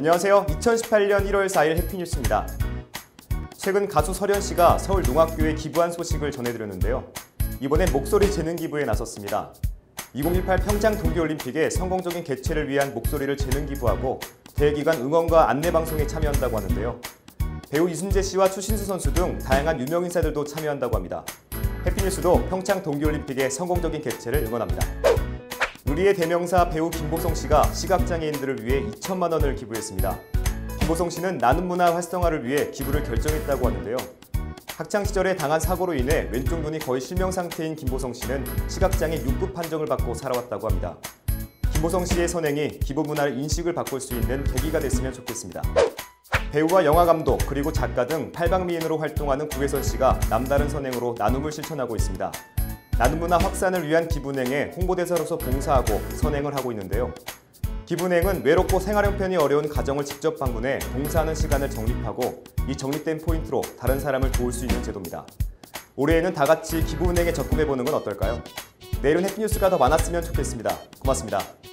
안녕하세요. 2018년 1월 4일 해피뉴스입니다. 최근 가수 설현 씨가 서울 농학교에 기부한 소식을 전해드렸는데요. 이번엔 목소리 재능 기부에 나섰습니다. 2018 평창 동계올림픽의 성공적인 개최를 위한 목소리를 재능 기부하고 대기관 응원과 안내방송에 참여한다고 하는데요. 배우 이순재 씨와 추신수 선수 등 다양한 유명 인사들도 참여한다고 합니다. 해피뉴스도 평창 동계올림픽의 성공적인 개최를 응원합니다. 우리의 대명사 배우 김보성 씨가 시각장애인들을 위해 2천만 원을 기부했습니다. 김보성 씨는 나눔 문화 활성화를 위해 기부를 결정했다고 하는데요. 학창 시절에 당한 사고로 인해 왼쪽 눈이 거의 실명 상태인 김보성 씨는 시각장애 6급 판정을 받고 살아왔다고 합니다. 김보성 씨의 선행이 기부 문화를 인식을 바꿀 수 있는 계기가 됐으면 좋겠습니다. 배우와 영화감독 그리고 작가 등 팔방미인으로 활동하는 구혜선 씨가 남다른 선행으로 나눔을 실천하고 있습니다. 나눔 문화 확산을 위한 기부은행에 홍보대사로서 봉사하고 선행을 하고 있는데요. 기부은행은 외롭고 생활 형편이 어려운 가정을 직접 방문해 봉사하는 시간을 적립하고 이 적립된 포인트로 다른 사람을 도울 수 있는 제도입니다. 올해에는 다 같이 기부은행에 접근해보는 건 어떨까요? 내일은 해피뉴스가 더 많았으면 좋겠습니다. 고맙습니다.